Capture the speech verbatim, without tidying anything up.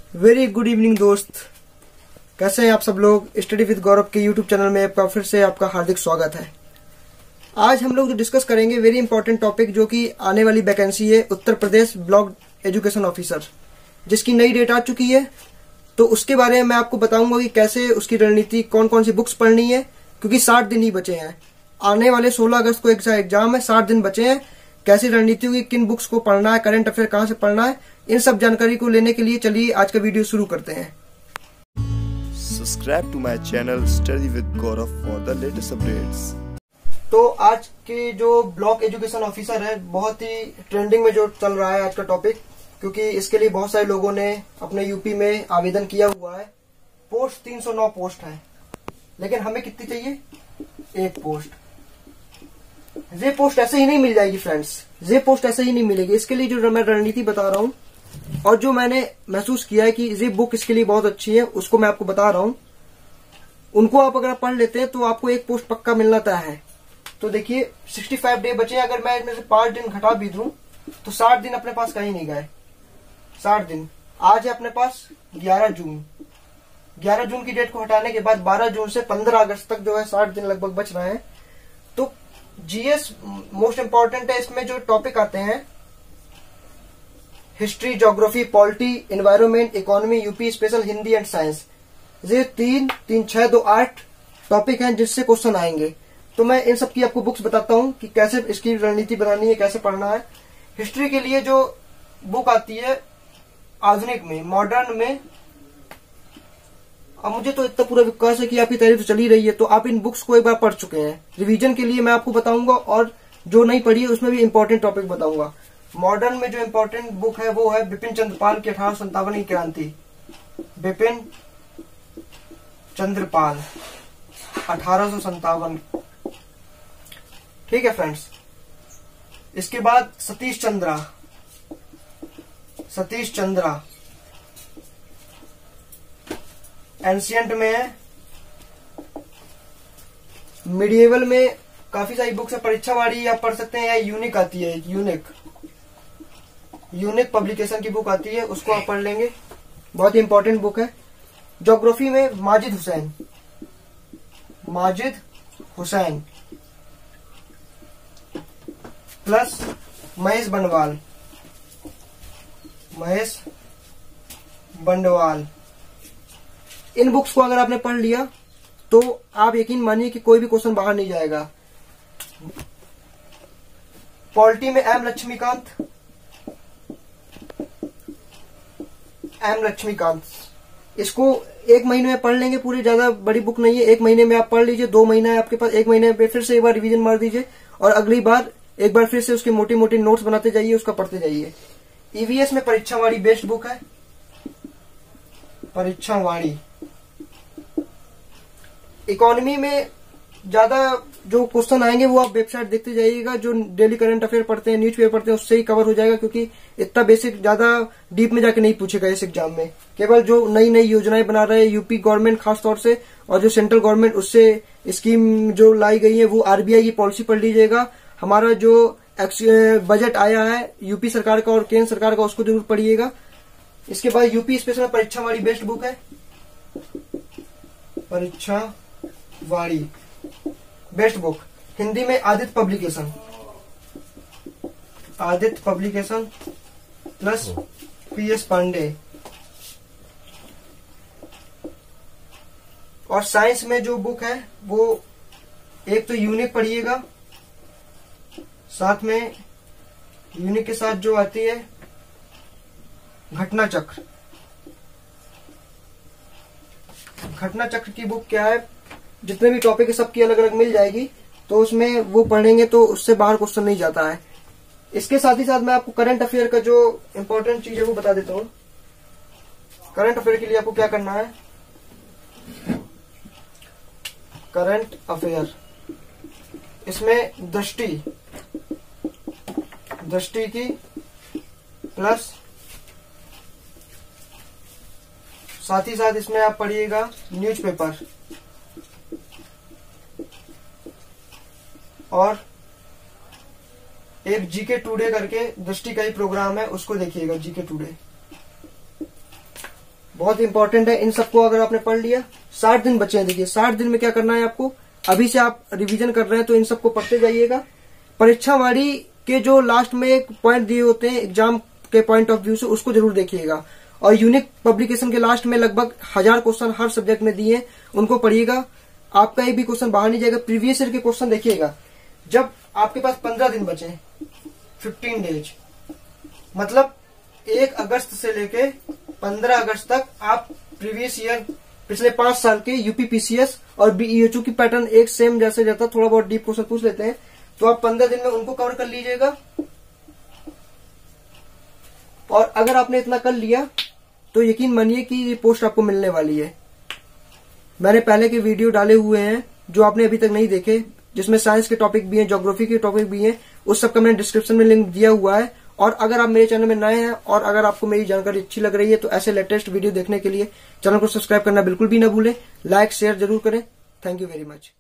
Very good evening दोस्त, कैसे हैं आप सब लोग। स्टडी विद गौरव के यूट्यूब चैनल में आपका फिर से आपका हार्दिक स्वागत है। आज हम लोग जो डिस्कस करेंगे वेरी इंपॉर्टेंट टॉपिक, जो कि आने वाली वैकेंसी है Uttar Pradesh block education officer, जिसकी नई डेट आ चुकी है। तो उसके बारे में मैं आपको बताऊंगा कि कैसे उसकी रणनीति, कौन कौन सी बुक्स पढ़नी है, क्योंकि साठ दिन ही बचे हैं। आने वाले सोलह अगस्त को एक एग्जाम है, साठ दिन बचे हैं। कैसी रणनीति होगी, किन बुक्स को पढ़ना है, करंट अफेयर कहां से पढ़ना है, इन सब जानकारी को लेने के लिए चलिए आज का वीडियो शुरू करते हैं। Subscribe to my channel Study with Gaurav for the latest updates. तो आज के जो ब्लॉक एजुकेशन ऑफिसर है, बहुत ही ट्रेंडिंग में जो चल रहा है आज का टॉपिक, क्योंकि इसके लिए बहुत सारे लोगों ने अपने यूपी में आवेदन किया हुआ है। पोस्ट तीन सौ नौ पोस्ट है, लेकिन हमें कितनी चाहिए? एक पोस्ट। ये पोस्ट ऐसे ही नहीं मिल जाएगी फ्रेंड्स, ये पोस्ट ऐसे ही नहीं मिलेगी। इसके लिए जो मैं रणनीति बता रहा हूँ और जो मैंने महसूस किया है कि ये बुक इसके लिए बहुत अच्छी है, उसको मैं आपको बता रहा हूँ। उनको आप अगर पढ़ लेते हैं तो आपको एक पोस्ट पक्का मिलना तय है। तो देखिए, पैंसठ डे बचे, अगर मैं इसमें से पांच दिन घटा भी दूं तो साठ दिन अपने पास कहीं नहीं गए। साठ दिन आज है अपने पास ग्यारह जून। ग्यारह जून की डेट को हटाने के बाद बारह जून से पंद्रह अगस्त तक जो है साठ दिन लगभग बच रहे हैं। तो जीएस मोस्ट इंपॉर्टेंट है। इसमें जो टॉपिक आते हैं history, geography, polity, environment, economy, UP special, Hindi and science. ये तीन तीन छह दो आठ टॉपिक हैं जिससे क्वेश्चन आएंगे। तो मैं इन सब की आपको बुक्स बताता हूं कि कैसे इसकी रणनीति बनानी है, कैसे पढ़ना है। हिस्ट्री के लिए जो बुक आती है आधुनिक में, मॉडर्न में, अब मुझे तो इतना पूरा विश्वास है कि आपकी तैयारी तो चली रही है, तो आप इन बुक्स को एक बार पढ़ चुके हैं। रिवीजन के लिए मैं आपको बताऊंगा, और जो नहीं पढ़ी है उसमें भी इंपॉर्टेंट टॉपिक बताऊंगा। मॉडर्न में जो इंपॉर्टेंट बुक है वो है बिपिन चंद्रपाल की अठारह सौ संतावन की क्रांति। बिपिन चंद्रपाल अठारह सौ संतावन, ठीक है फ्रेंड्स। इसके बाद सतीश चंद्रा, सतीश चंद्रा एंशियंट में है। मिडिएवल में काफी सारी बुक्स है। परीक्षावाड़ी आप पढ़ सकते हैं, या यूनिक आती है, यूनिक यूनिक पब्लिकेशन की बुक आती है, उसको आप पढ़ लेंगे, बहुत ही इंपॉर्टेंट बुक है। ज्योग्राफी में माजिद हुसैन, माजिद हुसैन प्लस महेश बंडवाल, महेश बंडवाल। इन बुक्स को अगर आपने पढ़ लिया तो आप यकीन मानिए कि कोई भी क्वेश्चन बाहर नहीं जाएगा। पॉलिटी में एम लक्ष्मीकांत, एम लक्ष्मीकांत, इसको एक महीने में पढ़ लेंगे, पूरी ज्यादा बड़ी बुक नहीं है। एक महीने में आप पढ़ लीजिए, दो महीना है आपके पास, एक महीने में फिर से एक बार रिवीजन मार दीजिए, और अगली बार एक बार फिर से उसके मोटी मोटी नोट्स बनाते जाइए, उसका पढ़ते जाइए। ईवीएस में परीक्षावाड़ी बेस्ट बुक है, परीक्षावाड़ी। इकोनॉमी में ज्यादा जो क्वेश्चन आएंगे वो आप वेबसाइट देखते जाइएगा, जो डेली करंट अफेयर पढ़ते हैं, न्यूज़पेपर पढ़ते हैं, उससे ही कवर हो जाएगा, क्योंकि इतना बेसिक ज्यादा डीप में जाके नहीं पूछेगा इस एग्जाम में। केवल जो नई नई योजनाएं बना रहे हैं यूपी गवर्नमेंट खास तौर से, और जो सेंट्रल गवर्नमेंट उससे स्कीम जो लाई गई है, वो आरबीआई की पॉलिसी पढ़ लीजिएगा। हमारा जो बजट आया है यूपी सरकार का और केंद्र सरकार का, उसको जरूर पढ़िएगा। इसके बाद UP special Parikshawadi best book है, परीक्षावाड़ी बेस्ट बुक। हिंदी में Aditya publication, Aditya publication plus PS Pandey. और साइंस में जो बुक है वो एक तो यूनिक पढ़िएगा, साथ में यूनिक के साथ जो आती है घटना चक्र। घटना चक्र की बुक क्या है, जितने भी टॉपिक है सबकी अलग अलग मिल जाएगी, तो उसमें वो पढ़ेंगे तो उससे बाहर क्वेश्चन नहीं जाता है। इसके साथ ही साथ मैं आपको करंट अफेयर का जो इंपॉर्टेंट चीज है वो बता देता हूं। करंट अफेयर के लिए आपको क्या करना है, करंट अफेयर, इसमें दृष्टि, दृष्टि की प्लस साथ ही साथ इसमें आप पढ़िएगा न्यूज़पेपर, और एक जीके टुडे करके दृष्टि का ही प्रोग्राम है, उसको देखिएगा, जीके टुडे। बहुत इंपॉर्टेंट है। इन सबको अगर आपने पढ़ लिया, साठ दिन बचे हैं। देखिए साठ दिन में क्या करना है आपको, अभी से आप रिवीजन कर रहे हैं तो इन सबको पढ़ते जाइएगा। परीक्षावाड़ी के जो लास्ट में एक पॉइंट दिए होते हैं एग्जाम के पॉइंट ऑफ व्यू से, उसको जरूर देखिएगा। और यूनिक पब्लिकेशन के लास्ट में लगभग हजार क्वेश्चन हर सब्जेक्ट में दिए, उनको पढ़िएगा। आपका एक भी क्वेश्चन बाहर नहीं जाएगा। प्रीवियस ईयर के क्वेश्चन देखिएगा। जब आपके पास पंद्रह दिन बचे, फिफ्टीन डेज, मतलब एक अगस्त से लेके पंद्रह अगस्त तक आप प्रीवियस ईयर पिछले पांच साल के यूपी पीसीएस और बीईएचयू की पैटर्न एक सेम जैसे जाता, थोड़ा बहुत डीप क्वेश्चन पूछ लेते हैं, तो आप पंद्रह दिन में उनको कवर कर लीजिएगा। और अगर आपने इतना कर लिया तो यकीन मानिए कि ये पोस्ट आपको मिलने वाली है। मैंने पहले के वीडियो डाले हुए हैं जो आपने अभी तक नहीं देखे, जिसमें साइंस के टॉपिक भी हैं, ज्योग्राफी के टॉपिक भी हैं, उस सब का मैंने डिस्क्रिप्शन में लिंक दिया हुआ है। और अगर आप मेरे चैनल में नए हैं और अगर आपको मेरी जानकारी अच्छी लग रही है तो ऐसे लेटेस्ट वीडियो देखने के लिए चैनल को सब्सक्राइब करना बिल्कुल भी ना भूलें। लाइक शेयर जरूर करें। Thank you very much.